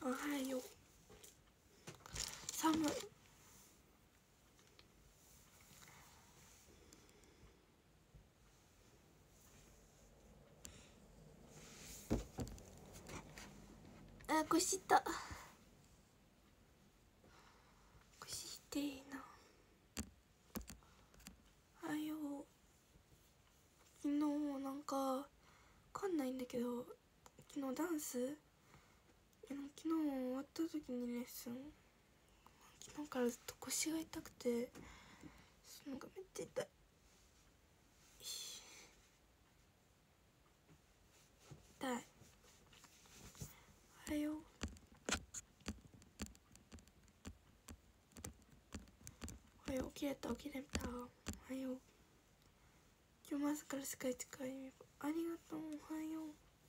おはよう。寒い。あ、腰痛。腰痛いな。おはよう。昨日なんかわかんないんだけど、昨日ダンス昨日終わった時にレッスン、昨日からずっと腰が痛くて、なんかめっちゃ痛い。痛い。おはよう。おはよう。起きれた。おはよう。今日も朝から世界一可愛い。ありがとう。おはよう。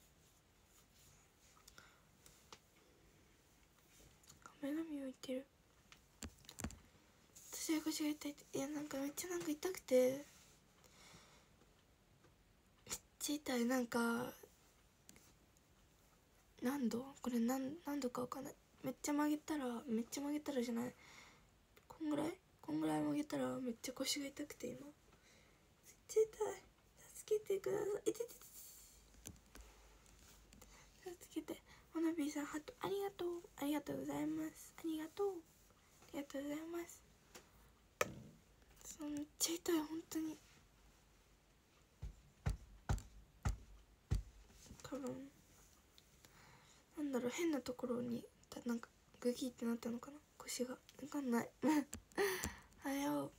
前髪浮いてる。私は腰が痛いって。いや、なんかめっちゃなんか痛くて、めっちゃ痛い。なんか何度これ何度かわかんない。めっちゃ曲げたらじゃない、こんぐらい曲げたらめっちゃ腰が痛くて、今めっちゃ痛い。助けてください。助けて。ほなびーさん、ハートありがとう。ありがとうございます。ありがとうございます。めっちゃ痛い、本当に。多分なんだろう、変なところになんかグギーってなったのかな、腰が。わかんないおはよう。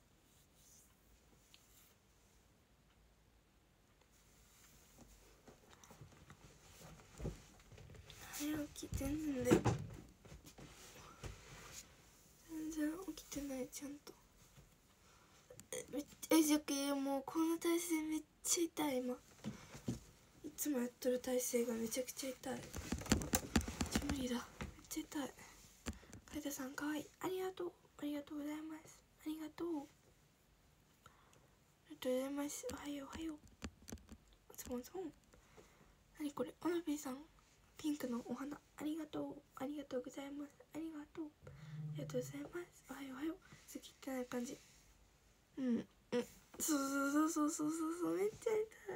早起き全然起きてない。ちゃんとじゃけ、もうこの体勢めっちゃ痛い。今いつもやっとる体勢がめちゃくちゃ痛い。無理だ、めっちゃ痛い。海田さんかわいい。ありがとうございます。ありがとうございます。おはよう。ズボン。何これ。オナビーさん、ピンクのお花ありがとうございます。ありがとうございます。おはよう。好きってない感じ。そう、めっちゃ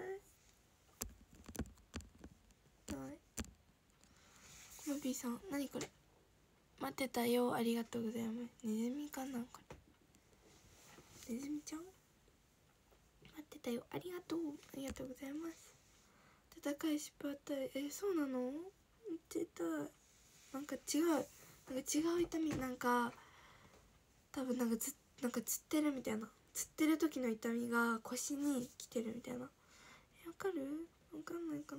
痛い。オナビーさん、何これ。待ってたよ、ありがとうございます。ネズミかな、これ。ネズミちゃん、待ってたよ、ありがとうございます。戦い失敗あったり。そうなの。めっちゃ痛い。なんか違う痛み。なんか多分なんかつってるみたいな。つってる時の痛みが腰に来てるみたいな。わかる？わかんないかな。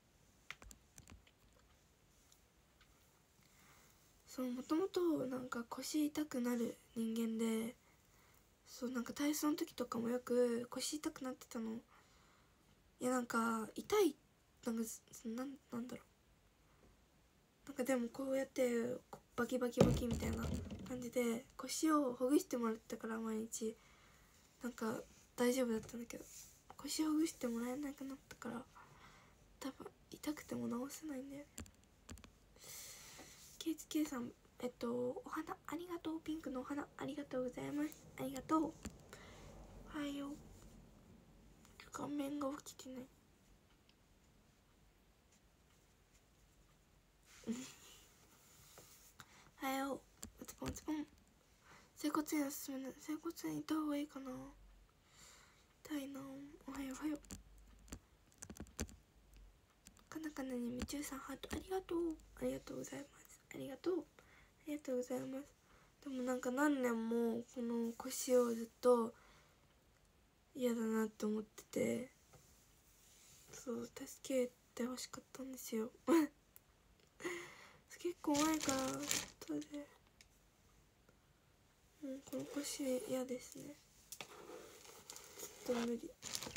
そう、もともとなんか腰痛くなる人間で、そうなんか体操の時とかもよく腰痛くなってたの。いや、なんか痛い、なんだろう、なんかでもこうやってバキバキみたいな感じで腰をほぐしてもらってたから、毎日なんか大丈夫だったんだけど、腰ほぐしてもらえなくなったから、多分痛くても治せないんだよね。KHK さん、お花ありがとう。ピンクのお花ありがとうございます。ありがとう。おはよう。顔面が起きてないおはよう。ズボン。整骨院おすすめな。整骨院行った方がいいかな。痛いな。おはよう。かなに夢中さん、ハートありがとうございます。ありがとうございます。でもなんか何年もこの腰をずっと嫌だなって思ってて、そう、助けてほしかったんですよ結構前から後で、この腰嫌ですね。ちょっと無理。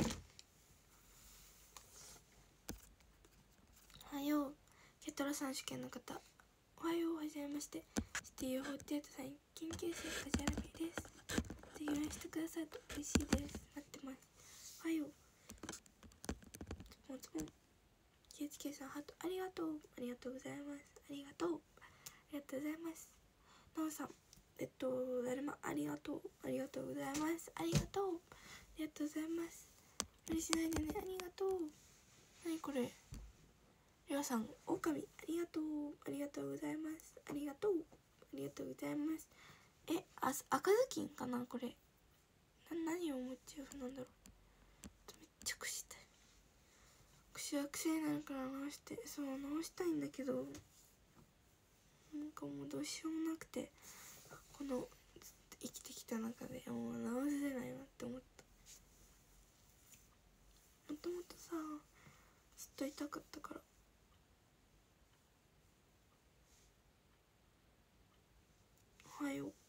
おはよう。ケトラさん試験の方、おはよう。はじめまして。STU48 さん、研究生梶原美です。ぜひ応援してくださると嬉しいです。待ってます。おはよう。ズボン。 KHK さんハートありがとう、ありがとうございます、ありがとう、ありがとうございます。なおさんだるまありがとう、ありがとうございます、ありがとう、ありがとうございます。無理しないでね、ありがとう。なにこれ、りょうさんオオカミありがとう、ありがとうございます、ありがとう、ありがとうございます。赤ずきんかなこれ。何をモチーフなんだろう。めっちゃくしたい。口は癖になるから直して、そう直したいんだけど、なんかもうどうしようもなくて、この生きてきた中でもう直せないなって思った。もともとさずっと痛かったから。おはよう。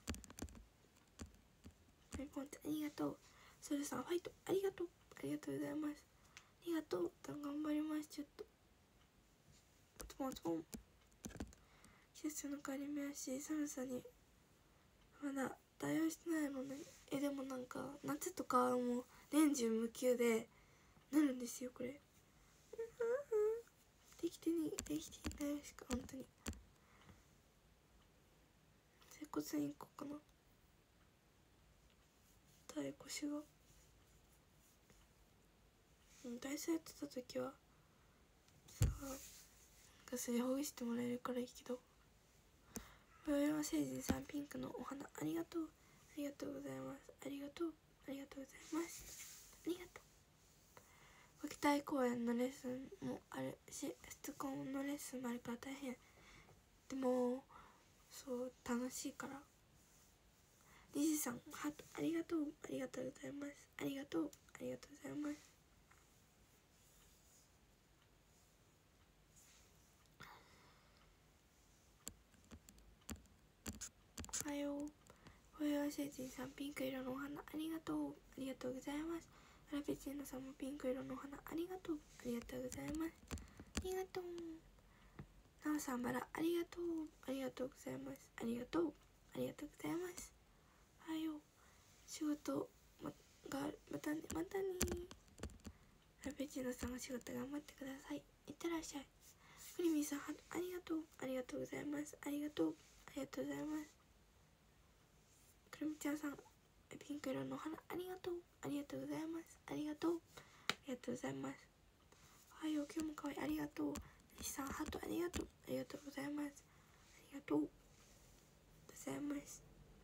ポイポンってありがとう。ソルさんファイトありがとう、ありがとうございます、ありがとう。頑張ります。ちょっとポツポンポツポン。季節の変わり目やし寒さにまだ対応してないのね。でもなんか夏とかもう年中無休でなるんですよこれ。できてないしか本当に。接骨院行こうかな。腰が体操やってた時はさガスでほぐしてもらえるからいいけど。青山星人さんピンクのお花ありがとう、ありがとうございます、ありがとう、ありがとうございます、ありがとう。吹きたい公演のレッスンもあるし質コンのレッスンもあるから大変。でもそう楽しいから。リジさんハートありがとう、ありがとうございます、ありがとう、ありがとうございます。おはよう。おはよう星人さんピンク色のお花ありがとう、ありがとうございます。アラペチーノさんもピンク色のお花ありがとう、ありがとうございます、ありがとう。なおさんバラありがとう、ありがとうございます、ありがとう、ありがとうございます。おはよう。仕事がまたね、またね。アラペチーノさんも仕事頑張ってください。いってらっしゃい。クリミーさんありがとう、ありがとうございます、ありがとう、ありがとうございます。くるみちゃんさんピンク色のお花ありがとう、ありがとうございます、ありがとう、ありがとうございます。おはよう。今日もかわいい、ありがとう。西さんハートありがとう、ありがとうございます、ありがとうございます。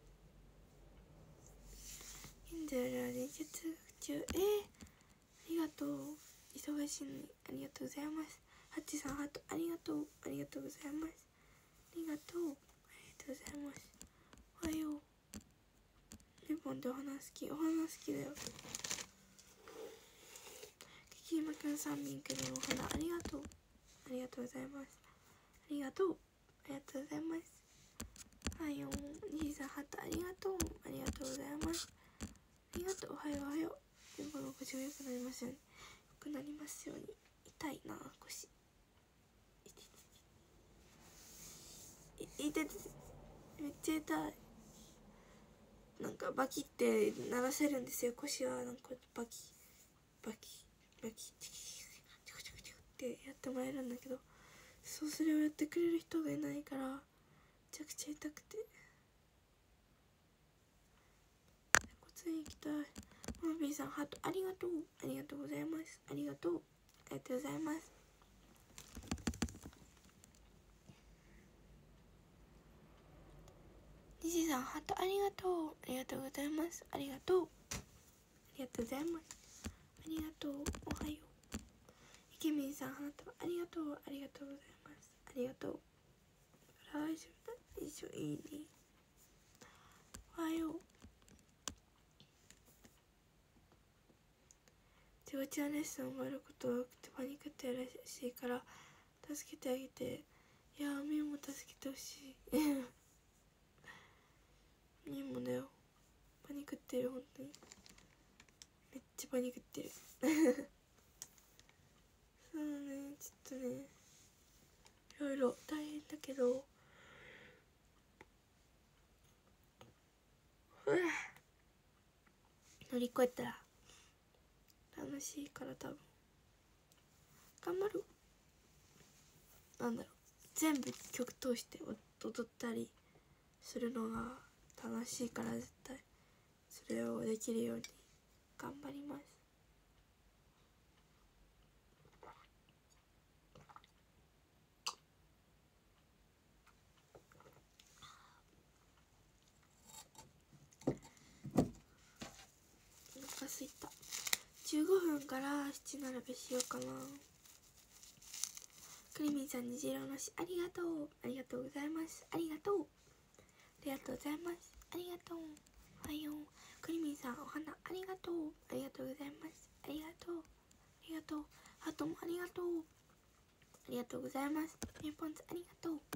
現在は練習中。ありがとう。忙しいのにありがとうございます。ハッチさんハートありがとう、ありがとうございます、ありがとう、ありがとうございます。おはよう。レモンでお花好き、お花好きだよ。キキマくんさんピンクのお花ありがとう、ありがとうございます、ありがとう、ありがとうございます。おはよう。兄さんハートありがとう、ありがとうございます、ありがとう。おはよう、おはよう。全部の腰が良くなりますように、良くなりますように。痛いな腰。痛い、めっちゃ痛い。なんかバキって鳴らせるんですよ腰は。なんかバキバキバキチクチクチクってやってもらえるんだけど、そうそれをやってくれる人がいないからめちゃくちゃ痛くて。骨院行きたい。マービーさんハートありがとう、ありがとうございます、ありがとう、ありがとうございます。西さんハートありがとう、ありがとうございます、ありがとう、ありがとうございます、ありがとう。おはよう。イケメンさんハートありがとう、ありがとうございます、ありがとう。大丈夫だ、一緒いいね。おはよう。ジョーちゃんレッスン終わること多くてパニックってるらしいから助けてあげて。いやみーも助けてほしいみーもだよ、パニックってる、本当にめっちゃパニックってるそうね、ちょっとねいろいろ大変だけど乗り越えたら楽しいから多分頑張る。 なんだろう、全部曲通して踊ったりするのが楽しいから、絶対それをできるように頑張ります。お腹すいた。15分から7並べしようかな。クリミンさん、虹色のしありがとう。ありがとうございます。ありがとう。ありがとうございます。ありがとう。おはよう。クリミンさん、お花ありがとう。ありがとうございます。ありがとう。ありがとう。ハートもありがとう。ありがとうございます。ピンポンズありがとう。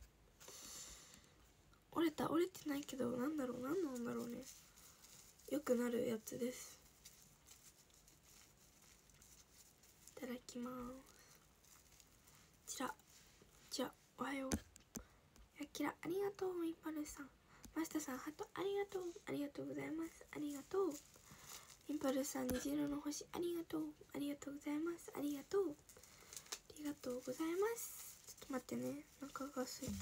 折れてないけど、なんだろう、なんなんだろうね。よくなるやつです。いただきます。じゃあおはよう。やきらありがとう。インパルスさん、マスターさん、ハートありがとう。ありがとうございます。ありがとう。インパルスさん、虹色の星ありがとう。ありがとうございます。ありがとう。ありがとうございます。ちょっと待ってね、お腹がすいた。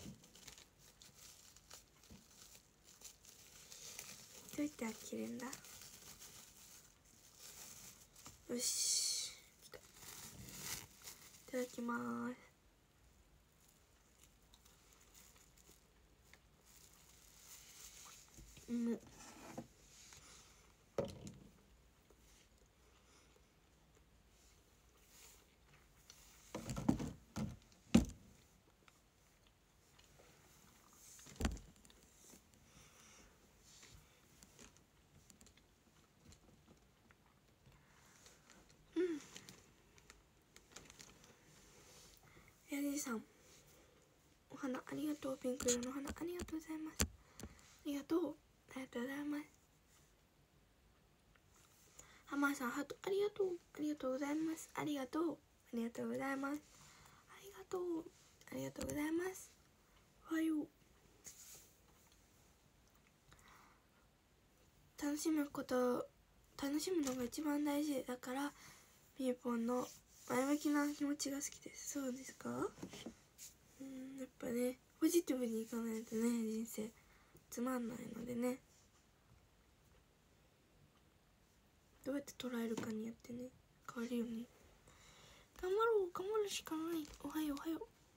どうやって開けるんだ。よし、来た。いただきます。ヤジさん、お花ありがとう。ピンク色の花ありがとうございます。ありがとう。ありがとうございます。ハマーさん、ハートありがとう。ありがとうございます。ありがとう。ありがとうございます。ありがとう。ありがとうございます。おはよう。楽しむのが一番大事だから、みゆぽんの前向きな気持ちが好きです。そうですか？やっぱね、ポジティブにいかないとね、人生つまんないのでね、どうやって捉えるかによってね、変わるよね。頑張るしかない。おはよう。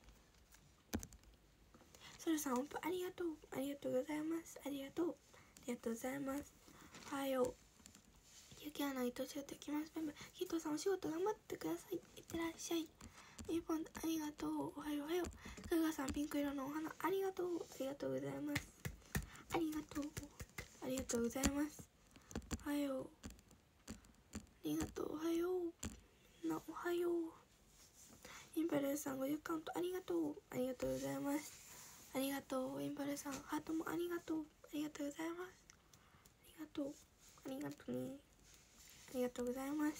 ソルさん、音符ありがとう。ありがとうございます。ありがとう。ありがとうございます。おはよう。ゆきあの、愛しいときます。バイバイ。キットさん、お仕事頑張ってください。いってらっしゃい。みーぽん、ありがとう。おはよう。くがさん、ピンク色のお花ありがとう。ありがとうございます。ありがとう。ありがとうございます。おはよう。ありがとう。おはよう。みんなおはよう。インパルさん、50カウントありがとう。ありがとうございます。ありがとう。インパルさん、ハートもありがとう。ありがとうございます。ありがとう。ありがとうね。ありがとうございます。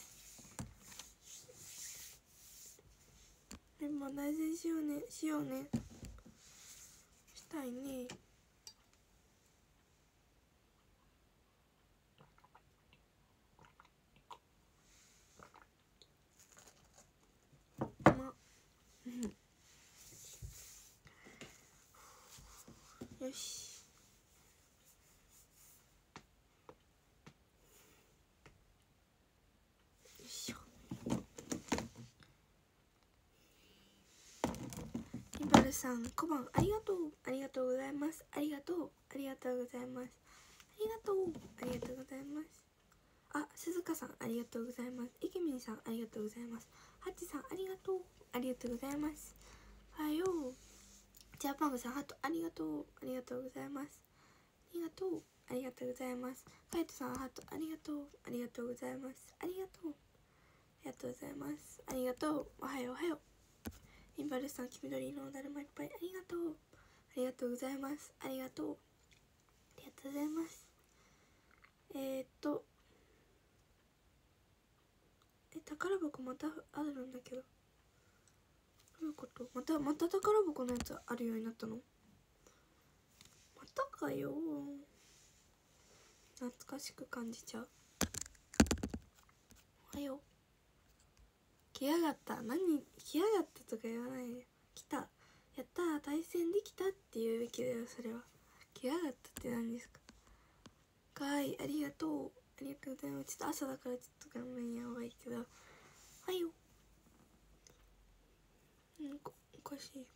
でも大事にしようね。したいね。よし。よいしょ。インパルさん、小判ありがとう。ありがとうございます。ありがとう。ありがとうございます。ありがとう。ありがとうございます。あ、鈴鹿さん、ありがとうございます。イケミンさん、ありがとうございます。ハッチさん、ありがとう。ありがとうございます。おはよう。ジャパングさん、ハートありがとう。ありがとうございます。ありがとう。ありがとうございます。カイトさん、ハートありがとう。ありがとうございます。ありがとう。ありがとうございます。ありがとう。おはよう。インバルさん、黄緑色のだるまいっぱいありがとう。ありがとうございます。ありがとう。ありがとうございます。宝箱またあるんだけど、どういうこと？また宝箱のやつあるようになったの？またかよ。懐かしく感じちゃう。おはよう。来やがったとか言わないで。 来た、やったー、対戦できたって言うべきだよ。それは来やがったって何ですか。かわいい、ありがとう、ありがとうございます。ちょっと朝だからちょっと画面やばいけど、はいよ。おかしい。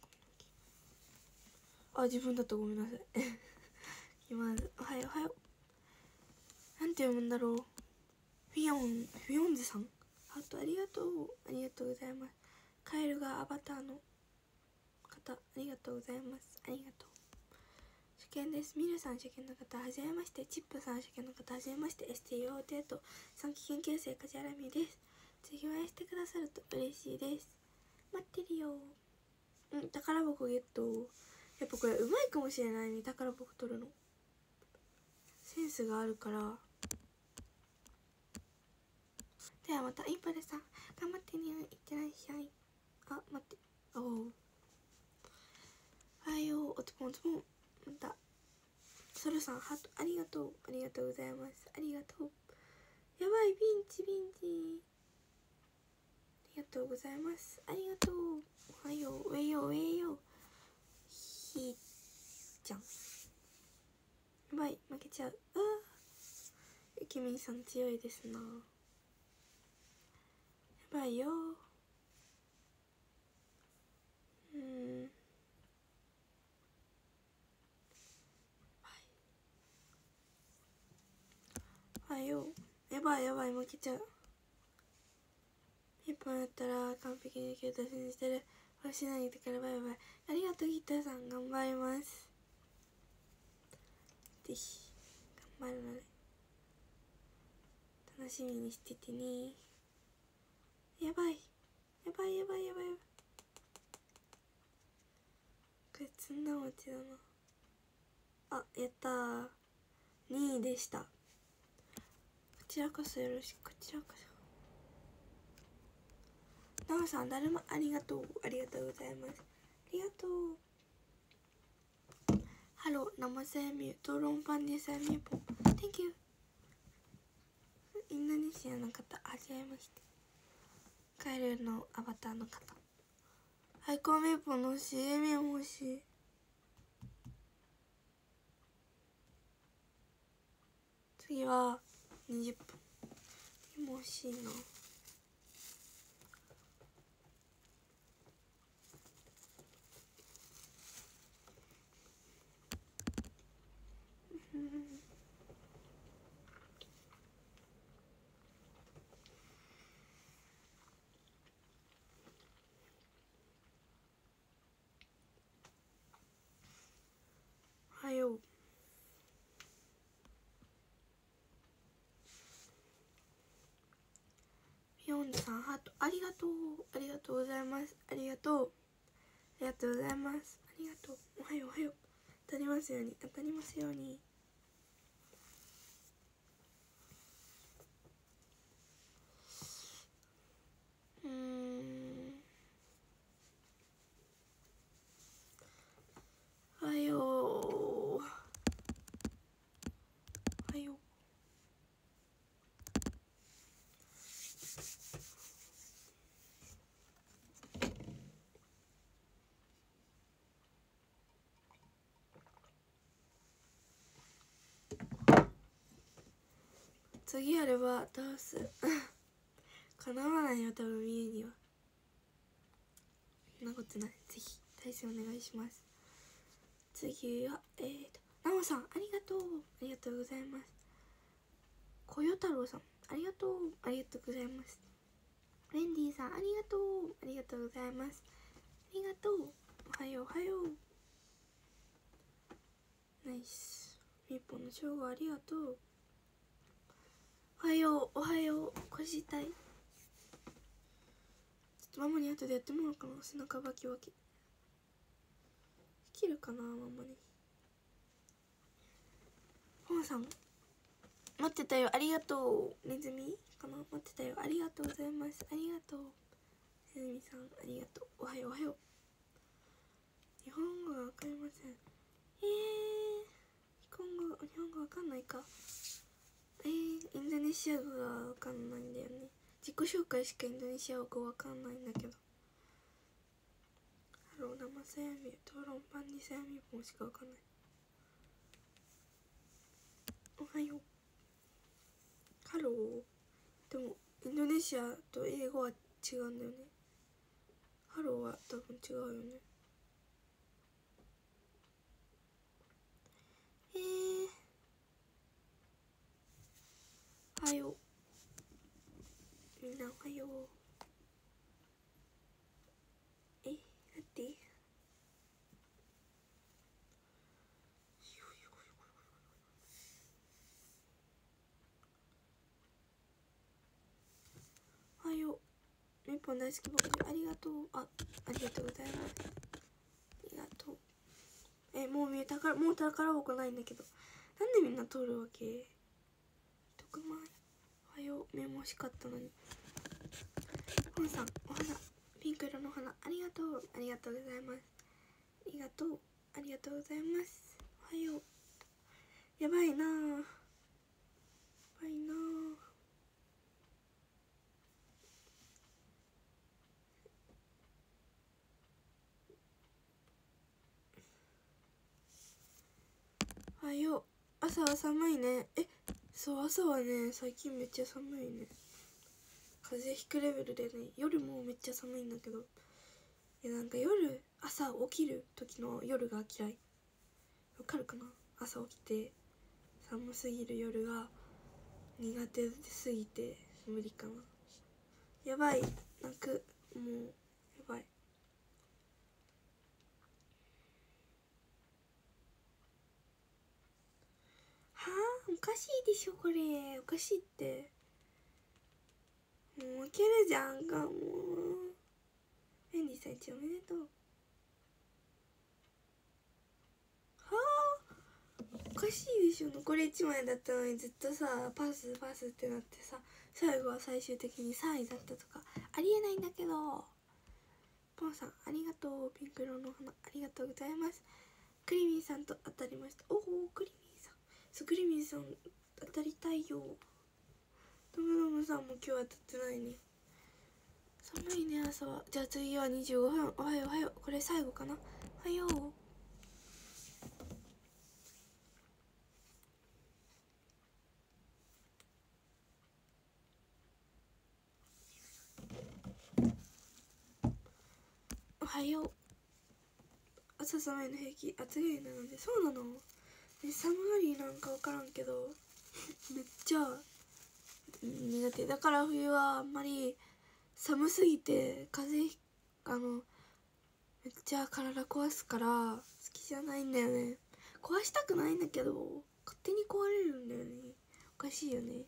あ、自分だとごめんなさい今おはよう、おはよう。なんて読むんだろう。フィヨンズさん、ハートありがとう、ありがとうございます。カエルがアバターの方、ありがとうございます。ありがとう。初見です。ミルさん初見の方、はじめまして。チップさん初見の方、はじめまして。STO テート3期研究生梶原美です。次お会いしてくださると嬉しいです。待ってるよ。宝箱ゲット。やっぱこれうまいかもしれないね、宝箱取るの。センスがあるから。ではまた、インパルさん頑張ってね、いってらっしゃい。あ、待って、おう、おはよう、おつぼんおつぼん。またソルさんハートありがとう、ありがとうございます。ありがとう。やばい、ピンチピンチ。ありがとうございます。ありがとう。おはよう、ウェイヨーウェイヨー。ひーちゃん、やばい、負けちゃう。あー、ゆきみんさん強いですな。やばいよ。おはよう。やばいやばい、負けちゃう。1本やったら完璧にキュート信じてる。欲しないでからバイバイ。ありがとう、ギターさん、頑張ります。ぜひ頑張るので楽しみにしててね。やばいやばいやばいやばい。これ積んだ餅だな。あ、やったー、2位でした。こちらこそよろしく。こちらこそ。なおさん、だるまありがとう、ありがとうございます。ありがとう。ハロー、生さやみゅ、トロンパンディさやみゅぽん、 Thank you。 インドネシアの方、はじめまして。カエルのアバターの方、ハイコーメーポンの CM 欲しい。次は20分も欲しいな。おはよう。ピヨンさんハートありがとう、ありがとうございます。ありがとう、ありがとうございます。ありがとう。おはよう、おはよう。当たりますように、当たりますように。おはよう、おはよう。次やれば倒す叶わないよ、多分見えには。そんなことない。ぜひ対戦お願いします。次はなおさん、ありがとう、ありがとうございます。こよ太郎さん、ありがとう、ありがとうございます。レンディーさん、ありがとう、ありがとうございます。ありがとう。おはよう、おはよう。ナイス。みっぽんの称号ありがとう。おはよう、おはよう。腰痛い。ちょっとママに後でやってもらおうかな。背中バキバキできるかな、ママに。ママさん、待ってたよ、ありがとう。ネズミかな、待ってたよ、ありがとうございます。ありがとう。ネズミさん、ありがとう。おはよう、おはよう。日本語がわかりません。日本語わかんないか。インドネシア語がわかんないんだよね。自己紹介しかインドネシア語わかんないんだけど。ハロー、 マサヤミ討論パンにサヤミポンしかわかんない。おはよう。ハロー。でもインドネシアと英語は違うんだよね。ハローは多分違うよね。おはよう。みんなおはよう。待って。おはよう。みぽん大好き僕ありがとう。ありがとうございます。ありがとう。もう宝箱ないんだけど、なんでみんな通るわけ。特売。おはよう。メモ欲しかったのに。ポンさんお花、ピンク色の花ありがとう。ありがとうございます。ありがとう。ありがとうございます。おはよう。やばいなぁ、やばいなぁ。おはよう。朝は寒いね。そう、朝はね最近めっちゃ寒いね。風邪ひくレベルでね。夜もめっちゃ寒いんだけど、なんか朝起きる時の夜が嫌い。わかるかな。朝起きて寒すぎる夜が苦手すぎて無理かな。やばい、泣く。もうやばい。はあ、おかしいでしょこれ。おかしいって。もう負けるじゃんか。もうメンディーさん一おめでとう。はあ、おかしいでしょ。残り1枚だったのにずっとさパスってなってさ、最後は最終的に3位だったとかありえないんだけど。ポンさんありがとう。ピンク色の花ありがとうございます。クリミンさんと当たりました。おお、クリミンさん。そう、クリミンさん当たりたいよ。トムドムさんも今日当たってないね。寒いね朝は。じゃあ次は25分。おはようおはよう。これ最後かな。おはよう。おはよう。朝寒いの平気、暑がりなので。そうなの。寒がりなんか分からんけどめっちゃ苦手だから。冬はあんまり寒すぎてめっちゃ体壊すから好きじゃないんだよね。壊したくないんだけど勝手に壊れるんだよね。おかしいよね。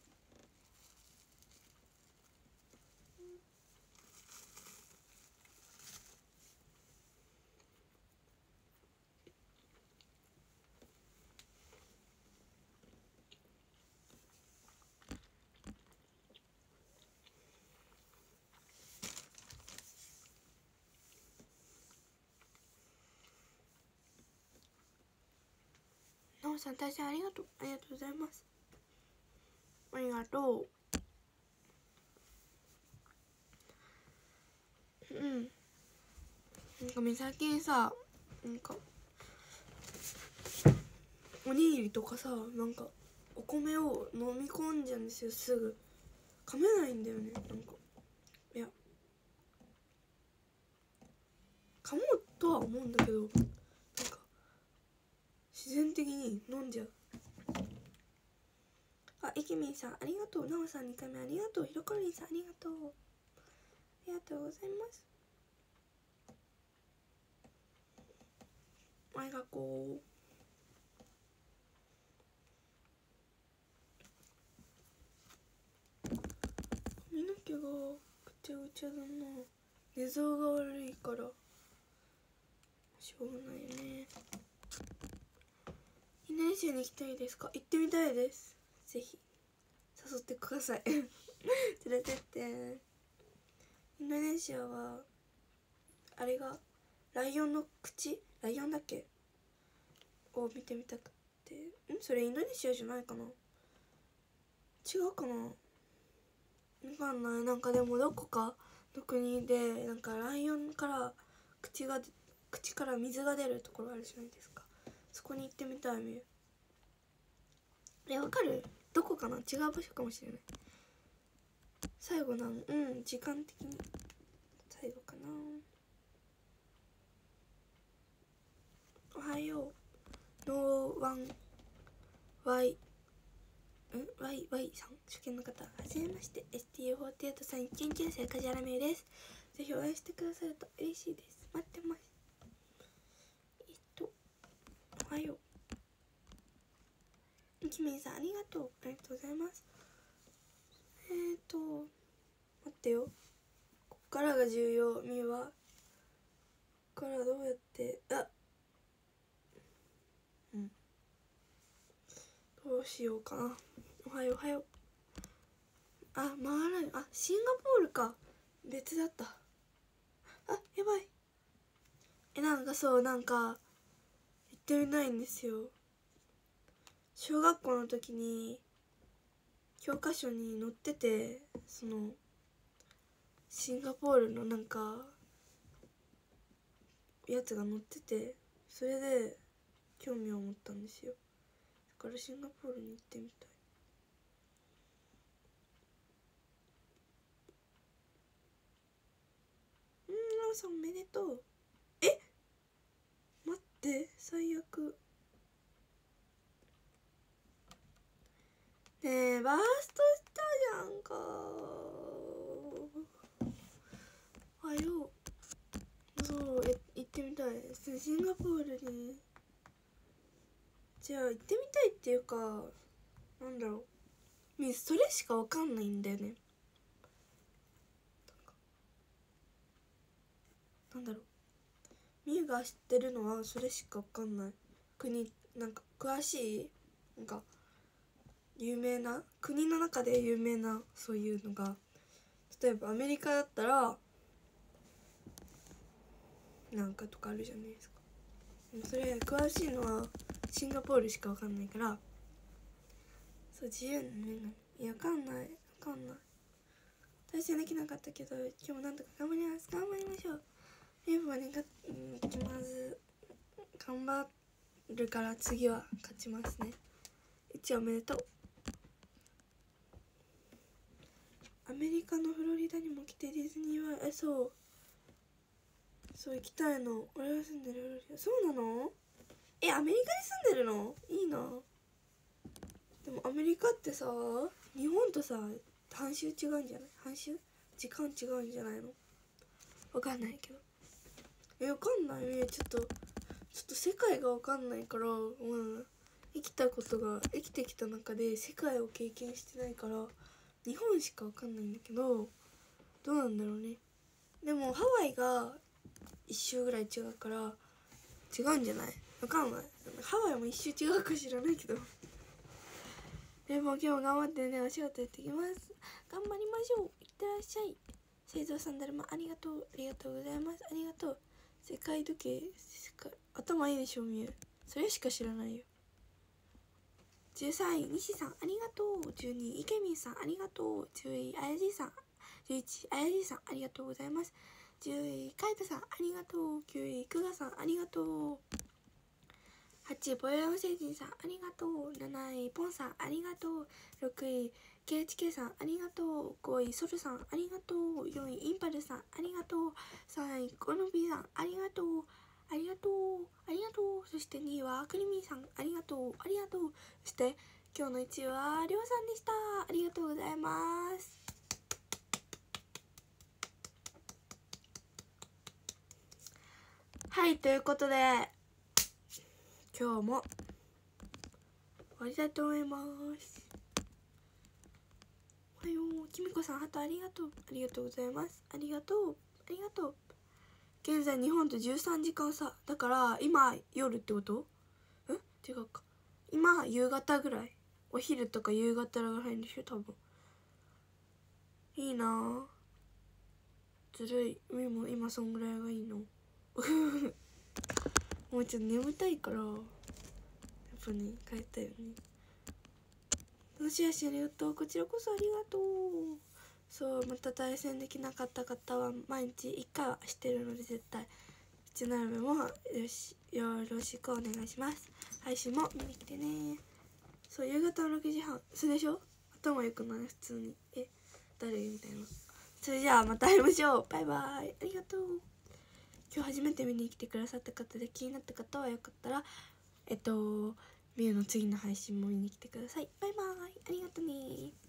なおさん対戦ありがとう。ありがとうございます。ありがとう。なんか最近さ、なんかおにぎりとかさ、なんかお米を飲み込んじゃうんですよ。すぐ噛めないんだよね。なんかいや噛もうとは思うんだけど、なんか自然的に飲んじゃう。イケミンさんありがとう。なおさん2回目ありがとう。ひろこりんさんありがとう。ありがとうございます。ありがとう。髪の毛がぐちゃぐちゃだな。寝相が悪いからしょうがないね。インドネシアに行きたいですか。行ってみたいです。ぜひ誘ってください連れてって。インドネシアはあれがライオンの口、ライオンだっけを見てみたくて。それインドネシアじゃないかな。違うかな、分かんない。なんかでもどこかの国でなんかライオンから口が口から水が出るところあるじゃないですか。そこに行ってみたい。みゆわかる？どこかな？違う場所かもしれない。最後時間的に最後かな。おはよう。ノーワンワイさん、初見の方、はじめまして。 STU48 さん1級生梶原美優です。ぜひ応援してくださると嬉しいです。待ってます。おはよう。キミンさんありがとう。ありがとうございます。待ってよ、こっからが重要。みゆはこっからどうやってどうしようかな。おはよう。回らない。シンガポールか。別だった。やばい。なんか行ってみたいんですよ。小学校の時に教科書に載ってて、シンガポールのやつが載ってて、それで興味を持ったんですよ。だからシンガポールに行ってみたい。ラオさんおめでとう。待って、最悪。ねえ、バーストしたじゃんか。おはよう。行ってみたい。シンガポールにじゃあ行ってみたいっていうか、それしかわかんないんだよね。みゆが知ってるのはそれしかわかんない。国詳しい有名な国の中で有名なそういうのが、例えばアメリカだったらとかあるじゃないですか。それ詳しいのはシンガポールしかわかんないから、自由なね。わかんない対戦できなかったけど、今日もなんとか頑張りましょう。やっぱね、まず頑張るから次は勝ちますね。一応おめでとう。アメリカのフロリダにも来てディズニーはそう行きたいの。俺が住んでるフロリダ。そうなの？アメリカに住んでるの？いいな。でもアメリカってさ、日本とさ半周違うんじゃない？時間違うんじゃないの？わかんないけど。わかんない。ちょっと世界がわかんないから、生きてきた中で世界を経験してないから日本しかわかんないんだけど、どうなんだろうね。でもハワイが1周ぐらい違うから違うんじゃない？わかんない。ハワイも1周違うか知らないけど。でも今日も頑張ってね、お仕事やってきます。頑張りましょう。いってらっしゃい。製造さんだるまありがとうございます。ありがとう。世界時計頭いいでしょ。みゆそれしか知らないよ。13位西さんありがとう。12位いけみんさんありがとう。10位あやじさん、11位あやじさんありがとうございます。10位かいたさんありがとう。9位くがさんありがとう。8位ボヨヨン星人さんありがとう。7位ポンさんありがとう。6位 KHK さんありがとう。5位ソルさんありがとう。4位インパルさんありがとう。3位コノビーさんありがとう。そして2位はクリミーさんありがとう。そして今日の1位はりょうさんでした。ありがとうございます。はい、ということで今日も終わりたいと思います。おはよう。きみこさんハートありがとうございます。ありがとう。現在日本と13時間差だから今夜ってこと？違うか。今夕方ぐらい、お昼とか夕方ぐらいでしょ多分。いいなぁ。ずるい。も今そんぐらいがいいの。もうちょっと眠たいからやっぱね帰ったよね。楽しい足ありがとう。こちらこそありがとう。また対戦できなかった方は毎日1回はしてるので絶対チャンネルもよろしくお願いします。配信も見に来てね。そう、夕方の6時半それでしょ。頭良くない普通に。誰みたいな。それじゃあまた会いましょう。バイバイ。ありがとう。今日初めて見に来てくださった方で気になった方はよかったらみゆの次の配信も見に来てください。バイバイ。ありがとうね。